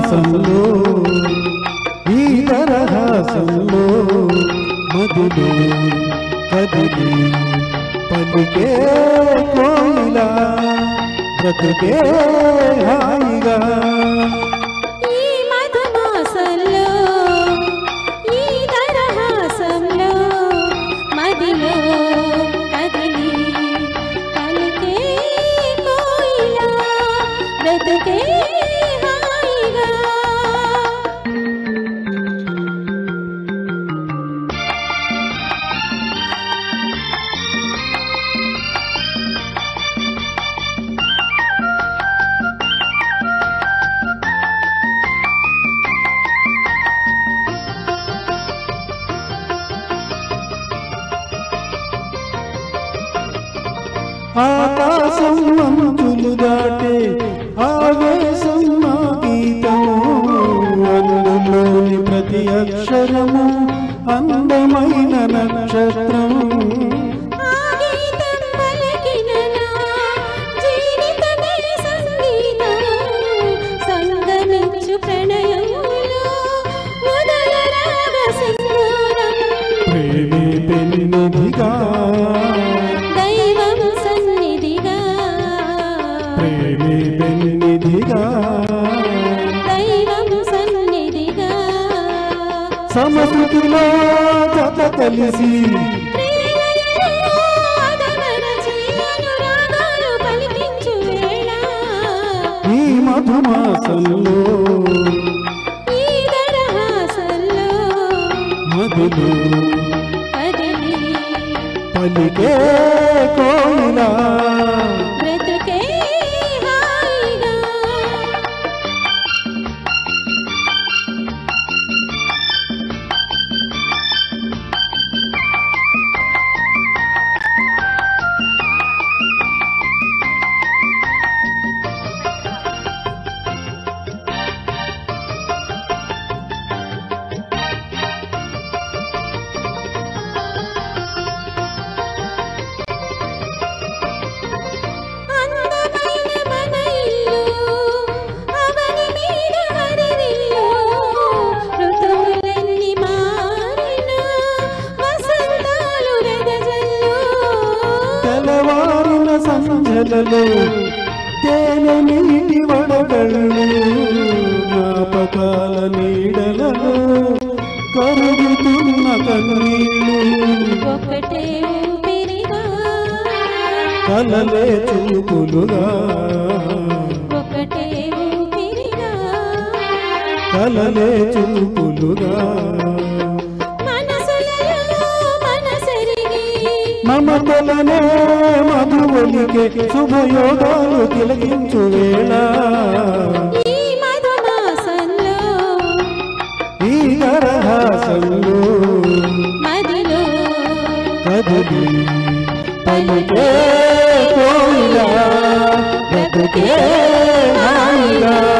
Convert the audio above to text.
మధుమాసంలో ఈ దరహాసంలో మధులో కదిలి పలికే కోయిలా బ్రతుకే హాయిగా ఆకాశం మంచులు దాటే ఆవేశం నా గీతము అందులోని ప్రతి అక్షరము అందమైన నక్షత్రం ప్రేమే పెన్నిధిగా ప్రేమే పెన్నిధిగా దైవం సన్నిధిగా సమృద్ధిలో జత కలిసి ఈ మధుమాసంలో ఈ దరహాసంలో మధులో పలికే కోయిలా బ్రతుకే హాయిగా తెల్లవారిన సంధ్యలలో తేనె నీటి వడగళ్ళు జ్ఞాపకాల నీడలలో కరుగుతున్న కన్నీళ్ళు ఒకటే ఊపిరిగా కలలే చూపులుగా ఒకటే ఊపిరిగా కలలే చూపులుగా మమతలనే మధువలికే శుభయోగాలు తిలకించు వేళ ఈ మధుమాసంలో ఈ దరహాసంలో మదిలో కదిలి పలికే కోయిలా బ్రతుకే హాయిగా